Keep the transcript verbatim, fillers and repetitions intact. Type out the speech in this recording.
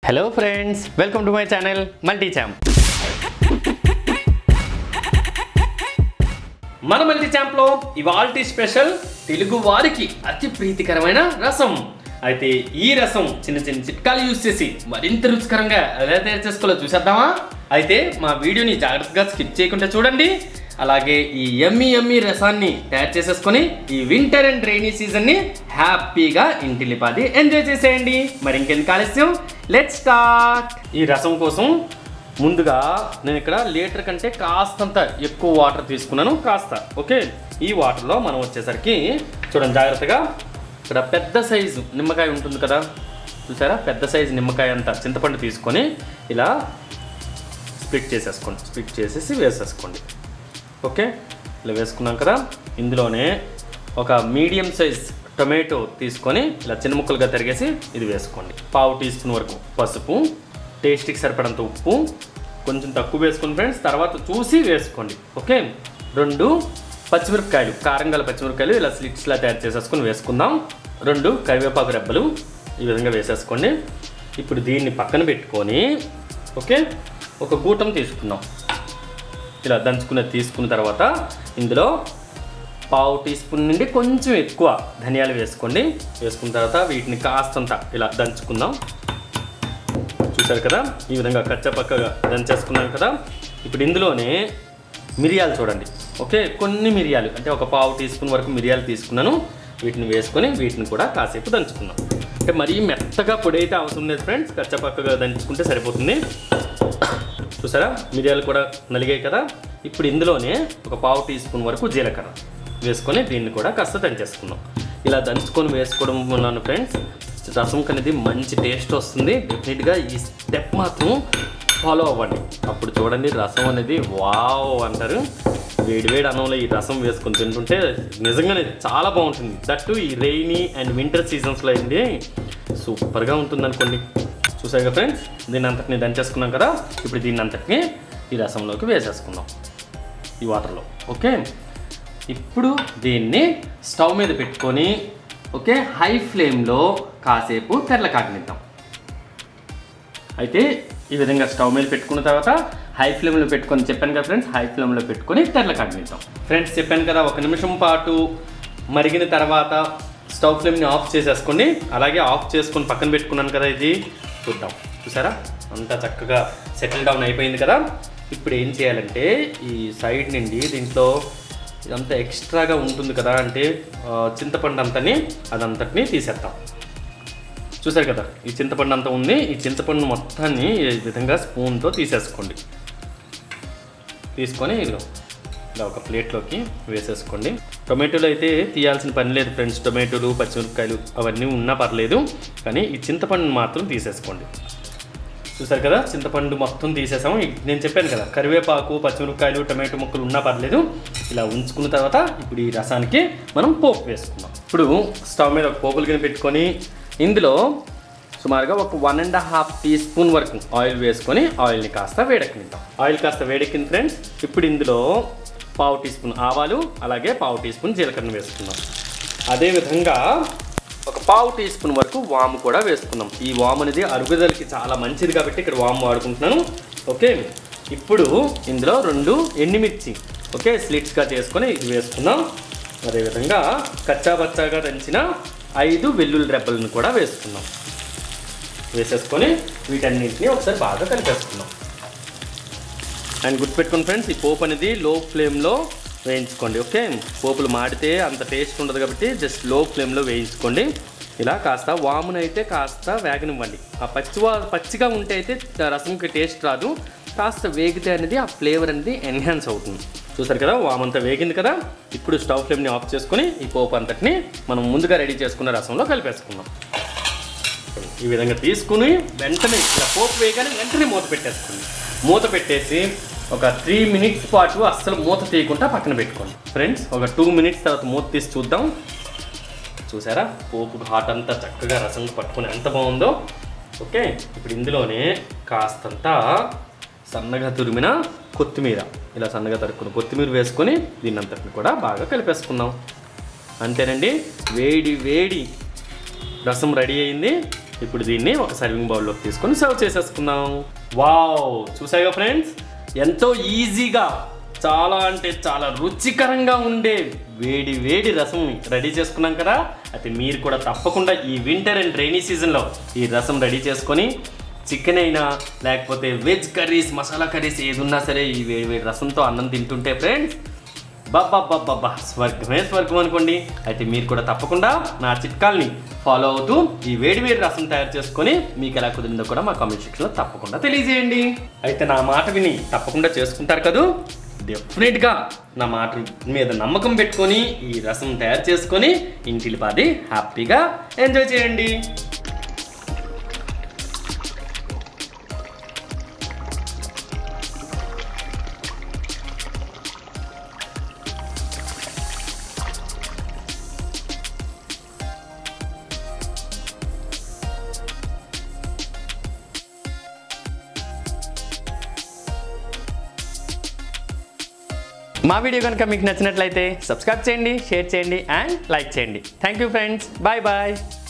Hello friends, welcome to my channel multi champ. మన multi ఛాంప్లో ఇవాల్టి స్పెషల్ తెలుగు వారికి అతి ప్రీతికరమైన రసం. అయితే ఈ రసం చిన్న చిన్న చిట్కాలు యూజ్ చేసి మరింత రుచికరంగా ఎలా తయారు చేసుకోవాలో చూసేద్దామా? అయితే మా వీడియోని జాగ్రత్తగా స్కిప్ చేయకుండా చూడండి. అలాగే ఈ యమ్మీ యమ్మీ రసాన్ని తయారు చేసేసుకొని ఈ వింటర్ అండ్ రైనీ సీజన్ని హ్యాపీగా ఇంటిలిపాది ఎంజాయ్ చేసేయండి. మరి ఇంకెందుకు ఆలస్యం, లెట్స్ స్టార్ట్. ఈ రసం కోసం ముందుగా నేను ఇక్కడ లీటర్ కంటే కాస్తంత ఎక్కువ వాటర్ తీసుకున్నాను. కాస్త ఓకే. ఈ వాటర్లో మనం వచ్చేసరికి చూడండి జాగ్రత్తగా, ఇక్కడ పెద్ద సైజు నిమ్మకాయ ఉంటుంది కదా, చూసారా? పెద్ద సైజు నిమ్మకాయ అంతా చింతపండు తీసుకొని ఇలా స్ప్లిట్ చేసేసుకోండి. స్ప్లిట్ చేసేసి వేసేసుకోండి. ఓకే, ఇలా వేసుకున్నాం కదా. ఇందులోనే ఒక మీడియం సైజ్ టొమాటో తీసుకొని ఇలా చిన్న ముక్కలుగా తరిగేసి ఇది వేసుకోండి. పావు టీ స్పూన్ వరకు పసుపు, టేస్ట్కి సరిపడంత ఉప్పు, కొంచెం తక్కువ వేసుకోండి ఫ్రెండ్స్, తర్వాత చూసి వేసుకోండి. ఓకే, రెండు పచ్చిమిరపకాయలు, కారం గల పచ్చిమిరపకాయలు ఇలా స్లిట్స్లా తయారు చేసేసుకొని వేసుకుందాం. రెండు కరివేపాకు రెబ్బలు ఈ విధంగా వేసేసుకోండి. ఇప్పుడు దీన్ని పక్కన పెట్టుకొని ఓకే ఒక గూటం తీసుకుందాం. ఇలా దంచుకున్నది తీసుకున్న తర్వాత ఇందులో పావు టీ స్పూన్ నుండి కొంచెం ఎక్కువ ధనియాలు వేసుకోండి. వేసుకున్న తర్వాత వీటిని కాస్తంత ఇలా దంచుకుందాం. చూసారు కదా, ఈ విధంగా కచ్చపక్కగా దంచేసుకున్నాం కదా. ఇప్పుడు ఇందులోనే మిరియాలు చూడండి. ఓకే, కొన్ని మిరియాలు అంటే ఒక పావు టీ స్పూన్ వరకు మిరియాలు తీసుకున్నాను. వీటిని వేసుకొని వీటిని కూడా కాసేపు దంచుకుందాం. అంటే మరీ మెత్తగా పొడి అయితే అవసరం లేదు ఫ్రెండ్స్, కచ్చపక్కగా దంచుకుంటే సరిపోతుంది. చూసారా, మిరియాలు కూడా నలిగాయి కదా. ఇప్పుడు ఇందులోనే ఒక పావు టీ స్పూన్ వరకు జీలకర్ర వేసుకొని దీన్ని కూడా కాస్త దంచేసుకుందాం. ఇలా దంచుకొని వేసుకోవడం వలన ఫ్రెండ్స్ రసం అనేది మంచి టేస్ట్ వస్తుంది. డెఫినెట్గా ఈ స్టెప్ మాత్రం ఫాలో అవ్వండి. అప్పుడు చూడండి రసం అనేది వావ్ అంటారు. వేడివేడి అన్నంలో ఈ రసం వేసుకొని తింటుంటే నిజంగానే చాలా బాగుంటుంది. దట్టు ఈ రెయినీ అండ్ వింటర్ సీజన్స్లో అయింది సూపర్గా ఉంటుంది అనుకోండి. చూసారుగా ఫ్రెండ్స్, దీన్ని అంతటిని దంచేసుకున్నాం కదా. ఇప్పుడు దీన్ని అంతటిని ఈ రసంలోకి వేసేసుకుందాం, ఈ వాటర్లో. ఓకే, ఇప్పుడు దీన్ని స్టవ్ మీద పెట్టుకొని ఓకే హై ఫ్లేమ్లో కాసేపు తెరల కాగనిద్దాం. అయితే ఈ విధంగా స్టవ్ మీద పెట్టుకున్న తర్వాత హై ఫ్లేమ్లో పెట్టుకొని చెప్పాను కదా ఫ్రెండ్స్, హై ఫ్లేమ్లో పెట్టుకొని తెరల కాగనిద్దాం. ఫ్రెండ్స్ చెప్పాను కదా, ఒక నిమిషం పాటు మరిగిన తర్వాత స్టవ్ ఫ్లేమ్ని ఆఫ్ చేసేసుకోండి. అలాగే ఆఫ్ చేసుకొని పక్కన పెట్టుకున్నాను కదా, ఇది చూద్దాం. చూసారా, అంతా చక్కగా సెటిల్ డౌన్ అయిపోయింది కదా. ఇప్పుడు ఏం చేయాలంటే ఈ సైడ్ నుండి దీంట్లో ఇదంతా ఎక్స్ట్రాగా ఉంటుంది కదా, అంటే చింతపండు అంతని అదంతటిని తీసేద్దాం. చూసారు కదా, ఈ చింతపండు అంతా ఉంది. ఈ చింతపండు మొత్తాన్ని ఈ విధంగా స్పూన్తో తీసేసుకోండి. తీసుకొని ఇలా ఇలా ఒక ప్లేట్లోకి వేసేసుకోండి. టొమాటోలు అయితే తీయాల్సిన పని లేదు ఫ్రెండ్స్. టొమాటోలు, పచ్చిమిరపకాయలు అవన్నీ ఉన్నా పర్లేదు, కానీ ఈ చింతపండు మాత్రం తీసేసుకోండి. చూసారు కదా, చింతపండు మొత్తం తీసేసాము. నేను చెప్పాను కదా, కరివేపాకు, పచ్చిమిరపకాయలు, టొమాటో ముక్కలు ఉన్నా పర్లేదు. ఇలా ఉంచుకున్న తర్వాత ఇప్పుడు ఈ రసానికి మనం పోపు వేసుకుందాం. ఇప్పుడు స్టవ్ మీద ఒక పోపులు కింద పెట్టుకొని ఇందులో సుమారుగా ఒక one and half teaspoon వరకు ఆయిల్ వేసుకొని ఆయిల్ని కాస్త వేడెక్కిద్దాం. ఆయిల్ కాస్త వేడెక్కింది ఫ్రెండ్స్. ఇప్పుడు ఇందులో పావు టీ స్పూన్ ఆవాలు, అలాగే పావు టీ స్పూన్ జీలకర్ర వేసుకుందాం. అదేవిధంగా ఒక పావు టీ స్పూన్ వరకు వాము కూడా వేసుకుందాం. ఈ వాము అనేది అరుగుదలకి చాలా మంచిది కాబట్టి ఇక్కడ వాము వాడుకుంటున్నాను. ఓకే, ఇప్పుడు ఇందులో రెండు ఎండుమిర్చి ఓకే స్లిట్స్గా చేసుకొని ఇది వేసుకుందాం. అదేవిధంగా కచ్చాబచ్చాగా దంచిన ఐదు వెల్లుల్లి రెబ్బలను కూడా వేసుకుందాం. వేసేసుకొని వీటన్నింటినీ ఒకసారి బాగా కలిపేసుకుందాం. అండ్ గుర్తుపెట్టుకోండి ఫ్రెండ్స్, ఈ పోపు అనేది లో ఫ్లేమ్లో వేయించుకోండి. ఓకే, పోపులు మాడితే అంత టేస్ట్ ఉండదు కాబట్టి జస్ట్ లో ఫ్లేమ్లో వేయించుకోండి. ఇలా కాస్త వామునైతే కాస్త వేగనివ్వండి. ఆ పచ్చి పచ్చిగా ఉంటే అయితే రసంకి టేస్ట్ రాదు. కాస్త వేగితే అనేది ఆ ఫ్లేవర్ అనేది ఎన్హాన్స్ అవుతుంది. చూసారు కదా, వామంతా వేగింది కదా. ఇప్పుడు స్టవ్ ఫ్లేమ్ని ఆఫ్ చేసుకొని ఈ పోపు అంతటిని మనం ముందుగా రెడీ చేసుకున్న రసంలో కలిపేసుకుందాం. ఈ విధంగా తీసుకుని వెంటనే ఇలా పోపు వేయగానే వెంటనే మూత పెట్టేసుకోండి. మూత పెట్టేసి ఒక త్రీ మినిట్స్ పాటు అస్సలు మూత తీయకుండా పక్కన పెట్టుకోండి ఫ్రెండ్స్. ఒక టూ మినిట్స్ తర్వాత మూత తీసి చూద్దాం. చూసారా, పోపు ఘాట్ అంతా చక్కగా రసం పట్టుకుని ఎంత బాగుందో. ఓకే, ఇప్పుడు ఇందులోనే కాస్తంత సన్నగా తురిమిన కొత్తిమీర, ఇలా సన్నగా తరుక్కున్న కొత్తిమీర వేసుకొని దీన్ని అంతటిని కూడా బాగా కలిపేసుకుందాం. అంతేనండి, వేడి వేడి రసం రెడీ అయింది. ఇప్పుడు దీన్ని ఒక సర్వింగ్ బౌల్లోకి తీసుకొని సర్వ్ చేసేసుకుందాం. వావ్, చూసాయో ఫ్రెండ్స్, ఎంతో ఈజీగా చాలా అంటే చాలా రుచికరంగా ఉండే వేడి వేడి రసం రెడీ చేసుకున్నాం కదా. అయితే మీరు కూడా తప్పకుండా ఈ వింటర్ అండ్ రైనీ సీజన్లో ఈ రసం రెడీ చేసుకొని చికెన్ అయినా లేకపోతే వెజ్ కర్రీస్, మసాలా కర్రీస్ ఏది ఉన్నా సరే ఈ వేడి వేడి రసంతో అన్నం తింటుంటే ఫ్రెండ్స్ బాబా బాబా స్వర్గమే స్వర్గం అనుకోండి. అయితే మీరు కూడా తప్పకుండా నా చిట్కాల్ని ఫాలో అవుతూ ఈ వేడి వేడి రసం తయారు చేసుకొని మీకు ఎలా కుదిరిందో కూడా మా కామెంట్ సెక్షన్లో తప్పకుండా తెలియజేయండి. అయితే నా మాట విని తప్పకుండా చేసుకుంటారు కదూ. డెఫినెట్గా నా మాట మీద నమ్మకం పెట్టుకొని ఈ రసం తయారు చేసుకొని ఇంటిల్లిపాది హ్యాపీగా ఎంజాయ్ చేయండి. మా వీడియో కనుక మీకు నచ్చినట్లయితే సబ్స్క్రైబ్ చేయండి, షేర్ చేయండి అండ్ లైక్ చేయండి. Thank you friends, bye bye.